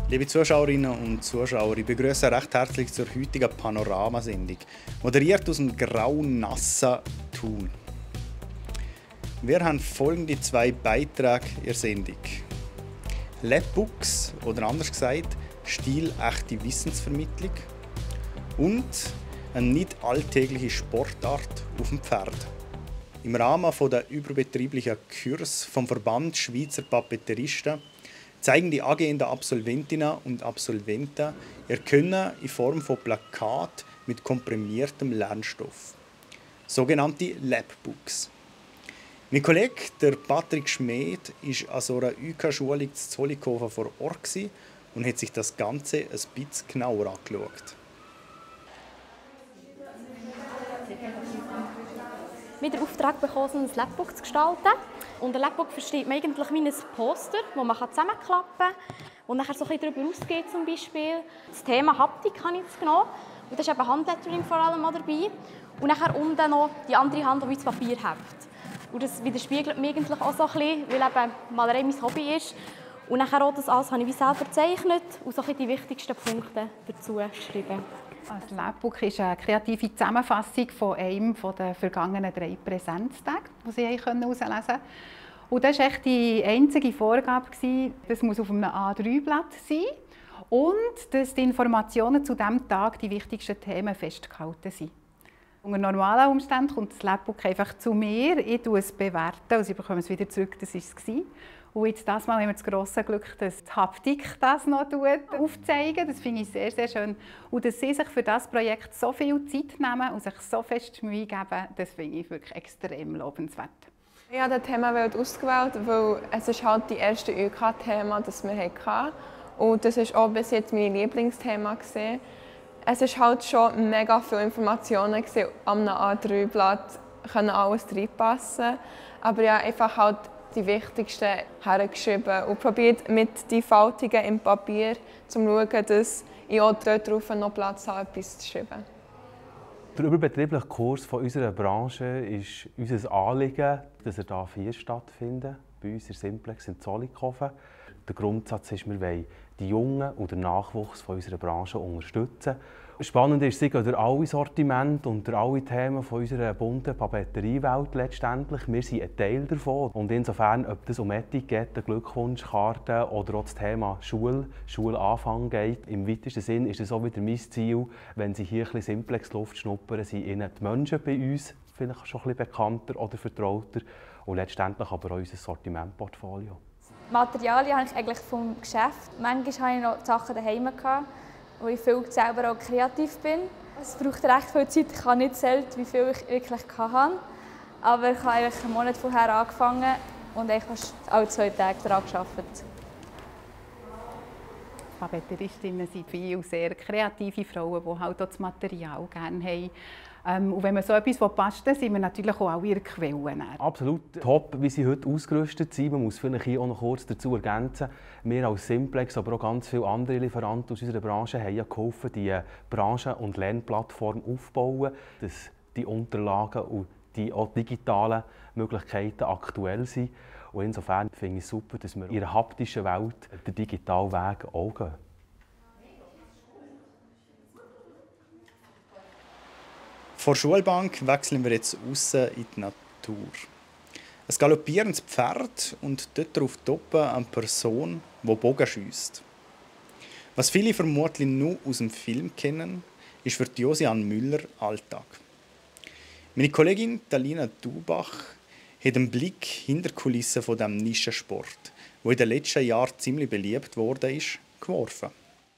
Liebe Zuschauerinnen und Zuschauer, ich begrüße recht herzlich zur heutigen Panoramasendung, moderiert aus dem grauen, nassen Thun. Wir haben folgende zwei Beiträge in der Sendung. Labbooks, oder anders gesagt, stilechte Wissensvermittlung und eine nicht alltägliche Sportart auf dem Pferd. Im Rahmen der überbetrieblichen Kurs vom Verband Schweizer Papeteristen zeigen die angehenden Absolventinnen und Absolventen ihr Können in Form von Plakaten mit komprimiertem Lernstoff, sogenannte Labbooks. Mein Kollege, der Patrick Schmed, war an so einer UK-Schulung in Zollikofen vor Ort und hat sich das Ganze ein bisschen genauer angeschaut. Wir haben den Auftrag bekommen, ein Labbook zu gestalten. Und ein Labbook versteht man eigentlich wie ein Poster, das man zusammenklappen kann und nachher so ein bisschen darüber ausgeht zum Beispiel. Das Thema Haptik habe ich jetzt genommen. Und da ist eben Handlettering vor allem auch dabei. Und nachher unten noch die andere Hand, die das Papier hebt. Und das widerspiegelt mich eigentlich auch so ein bisschen, weil eben Malerei mein Hobby ist. Und nachher auch das alles habe ich selber gezeichnet und so ein bisschen die wichtigsten Punkte dazu geschrieben. Das Labbook ist eine kreative Zusammenfassung von einem der vergangenen 3 Präsenztage, die Sie herauslesen konnten. Und das war echt die einzige Vorgabe. Das muss auf einem A3-Blatt sein und dass die Informationen zu diesem Tag, die wichtigsten Themen, festgehalten sind. Unter normalen Umständen kommt das Labbook einfach zu mir, ich bewerte es und Sie bekommen es wieder zurück, das war es. Und jetzt das Mal haben wir das grosse Glück, dass die Haptik das noch aufzeigen. Das finde ich sehr, sehr schön. Und dass Sie sich für das Projekt so viel Zeit nehmen und sich so fest Mühe geben, das finde ich wirklich extrem lobenswert. Ich habe das Thema ausgewählt, weil es ist halt das erste ÖK-Thema, das wir hatten. Und das war auch bis jetzt mein Lieblingsthema. Es ist halt schon mega viele Informationen am A3-Blatt, können alles reinpassen. Aber ja, einfach halt die wichtigsten hergeschrieben und probiert mit den Faltungen im Papier zu schauen, dass ich auch dort drauf noch Platz habe, etwas zu schreiben. Der überbetriebliche Kurs von unserer Branche ist unser Anliegen, dass er hier stattfindet, bei uns in Simplex in Zollikofen. Der Grundsatz ist, wir wollen die Jungen und den Nachwuchs von unserer Branche unterstützen. Spannend ist, sie gehen durch alle Sortimente und durch alle Themen von unserer bunten Papeteriewelt letztendlich. Wir sind ein Teil davon. Und insofern, ob es um Etiketten, Glückwunschkarten oder auch das Thema Schulanfang geht, im weitesten Sinn ist es auch wieder mein Ziel, wenn Sie hier ein bisschen Simplex-Luft schnuppern, sind Ihnen die Menschen bei uns vielleicht schon ein bisschen bekannter oder vertrauter und letztendlich aber auch unser Sortimentportfolio. Materialien habe ich eigentlich vom Geschäft. Manchmal hatte ich noch Sachen daheim, wo ich viel selber auch kreativ bin. Es braucht recht viel Zeit. Ich kann nicht zählen, wie viel ich wirklich hatte. Aber ich habe eigentlich einen Monat vorher angefangen und fast alle 2 Tage daran gearbeitet. Papeteristinnen sind viele sehr kreative Frauen, die halt auch das Material gerne haben. Und wenn man so etwas passt, dann sind wir natürlich auch alle ihre Quellen. Absolut top, wie sie heute ausgerüstet sind. Man muss vielleicht hier auch noch kurz dazu ergänzen. Wir als Simplex, aber auch ganz viele andere Lieferanten aus unserer Branche haben ja geholfen, die Branchen- und Lernplattform aufzubauen, dass die Unterlagen und die auch digitalen Möglichkeiten aktuell sind. Und insofern finde ich es super, dass wir in der haptischen Welt den digitalen Weg auch gehen. Von der Schulbank wechseln wir jetzt raus in die Natur. Ein galoppierendes Pferd und dort darauf toppen eine Person, die Bogen schiesst. Was viele vermutlich nur aus dem Film kennen, ist für Josiane Müller Alltag. Meine Kollegin Talina Dubach hat einen Blick hinter die Kulissen von diesem Nischensport, der in den letzten Jahren ziemlich beliebt wurde, geworfen.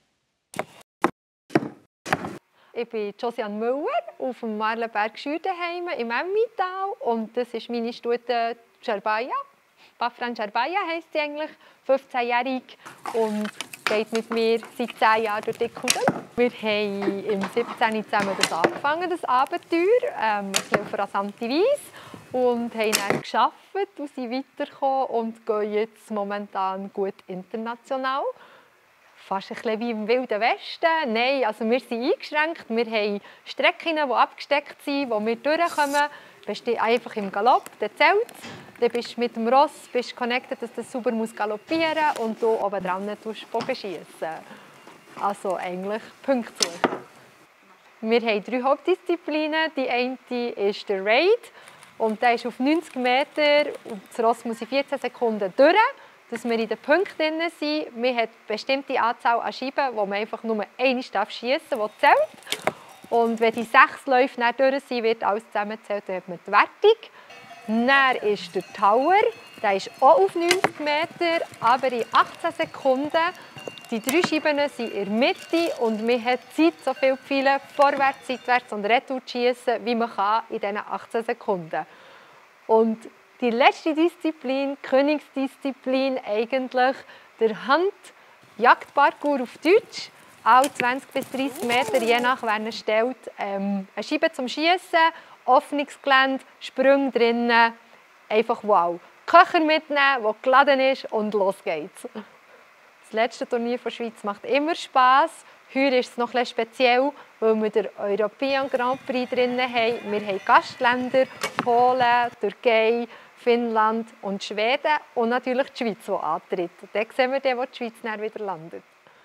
Ich bin Josiane Müller auf dem Marlenberg Schürdenheim im Emmental und das ist meine Stute Dscherbaya. Bafran Dscherbaya heisst sie eigentlich, 15-jährig und geht mit mir seit 10 Jahren durch die Kugeln. Wir haben im 17. zusammen das angefangen, das Abenteuer, ein bisschen auf rasante Weise und haben dann gearbeitet und sind weitergekommen und gehen jetzt momentan gut international. Fast ein bisschen wie im Wilden Westen. Nein, also wir sind eingeschränkt. Wir haben Strecken, die abgesteckt sind, wo wir durchkommen. einfach im Galopp, dann zählt es. Dann bist du mit dem Ross connected, dass das sauber galoppieren muss und du oben dran Bogen schiessen. Also eigentlich Punktsuche. Wir haben 3 Hauptdisziplinen. Die eine ist der Raid. Und der ist auf 90 Meter. Und das Ross muss in 14 Sekunden durch, dass wir in den Punkten drin sind. Wir haben eine bestimmte Anzahl an Scheiben, wo man einfach nur eine schiessen darf, die zählt. Und wenn die 6 Läufe durch sind, wird alles zusammengezählt, dann hat man die Wertung. Dann ist der Tower. Der ist auch auf 90 Meter, aber in 18 Sekunden. Die 3 Scheiben sind in der Mitte und man hat Zeit, so viele Pfeile vorwärts, seitwärts und retour zu schiessen, wie man kann in diesen 18 Sekunden. Und die letzte Disziplin, die Königsdisziplin, eigentlich der Handjagdparcours auf Deutsch. Alle 20 bis 30 Meter, je nach wer er stellt, eine Scheibe zum Schiessen, Öffnungsgelände, Sprünge drinnen, einfach wow. Köcher mitnehmen, der geladen ist und los geht's. Das letzte Turnier der Schweiz macht immer Spass. Heute ist es noch etwas speziell, weil wir den European Grand Prix drin haben. Wir haben Gastländer, Polen, Türkei, Finnland und Schweden und natürlich die Schweiz, die antritt. Dann sehen wir, wo die Schweiz dann wieder landet.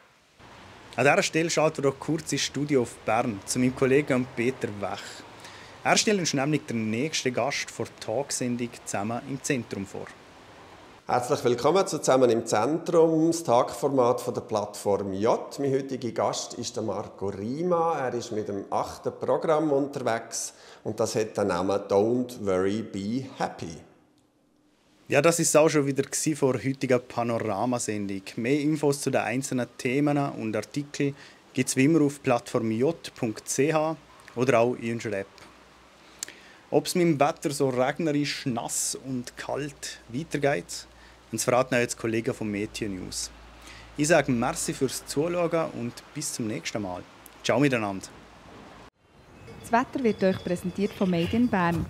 An dieser Stelle schalten wir doch kurz ins Studio auf Bern zu meinem Kollegen Peter Wech. Er stellt uns nämlich den nächsten Gast vor der Talksendung «Zusammen im Zentrum» vor. Herzlich willkommen zu «Zusammen im Zentrum», das Tagformat der Plattform J. Mein heutiger Gast ist Marco Rima. Er ist mit dem 8. Programm unterwegs und das hat den Namen «Don't Worry, Be Happy». Ja, das ist auch schon wieder vor der heutigen Panoramasendung. Mehr Infos zu den einzelnen Themen und Artikeln gibt es wie immer auf plattformj.ch oder auch in unserer App. Ob es mit dem Wetter so regnerisch, nass und kalt weitergeht, das verraten jetzt Kollegen von Meteo News. Ich sage merci fürs Zuschauen und bis zum nächsten Mal. Ciao miteinander. Das Wetter wird euch präsentiert von Made in Bern.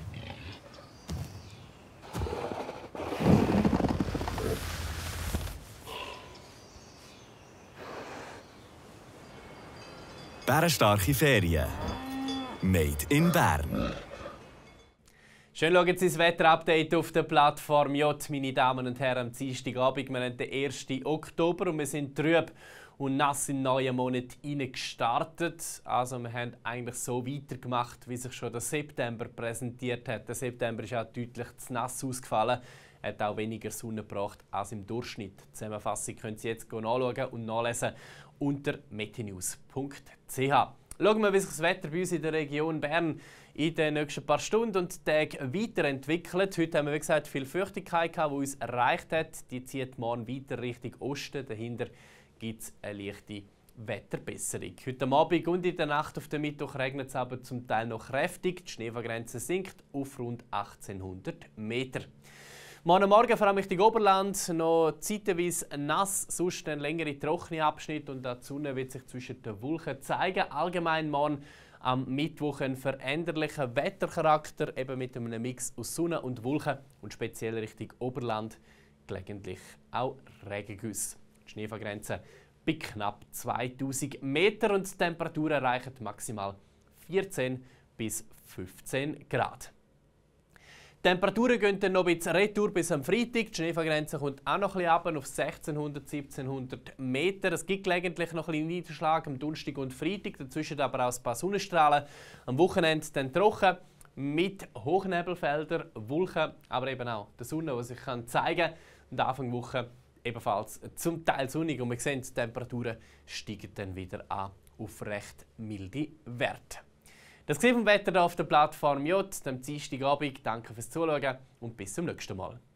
Bärenstarke Ferien. Made in Bern. Schön schauen Sie das Wetterupdate auf der Plattform J, meine Damen und Herren, am Dienstagabend. Wir haben den 1. Oktober und wir sind trüb und nass in den neuen Monat gestartet. Also wir haben eigentlich so weitergemacht, wie sich schon der September präsentiert hat. Der September ist auch deutlich zu nass ausgefallen. Er hat auch weniger Sonne gebracht als im Durchschnitt. Die Zusammenfassung können Sie jetzt nachschauen und nachlesen unter metenews.ch. Schauen wir, wie sich das Wetter bei uns in der Region Bern in den nächsten paar Stunden und Tagen weiterentwickelt. Heute haben wir, wie gesagt, viel Feuchtigkeit, die uns erreicht hat. Die zieht morgen weiter Richtung Osten. Dahinter gibt es eine leichte Wetterbesserung. Heute Abend und in der Nacht auf den Mittwoch regnet es aber zum Teil noch kräftig. Die Schneefallgrenze sinkt auf rund 1800 Meter. Morgen Morgen, vor allem Richtung Oberland, noch zeitweise nass, sonst ein längere trockene Abschnitt und die Sonne wird sich zwischen den Wolken zeigen. Allgemein morgen am Mittwoch ein veränderlicher Wettercharakter, eben mit einem Mix aus Sonne und Wolken und speziell Richtung Oberland gelegentlich auch Regengüsse. Die Schneefallgrenze bei knapp 2000 Meter und die Temperaturen erreichen maximal 14 bis 15 Grad. Die Temperaturen gehen dann noch ein bisschen retour bis am Freitag. Die Schneefallgrenze kommt auch noch ein bisschen runter auf 1600, 1700 Meter. Es gibt gelegentlich noch ein bisschen Niederschlag am Donnerstag und Freitag, dazwischen aber auch ein paar Sonnenstrahlen. Am Wochenende dann trocken mit Hochnebelfeldern, Wolken, aber eben auch der Sonne, die sich zeigen kann. Und Anfang der Woche ebenfalls zum Teil sonnig und wir sehen, die Temperaturen steigen dann wieder an auf recht milde Werte. Das war vom Wetter hier auf der Plattform J, am Dienstagabend. Danke fürs Zuschauen und bis zum nächsten Mal.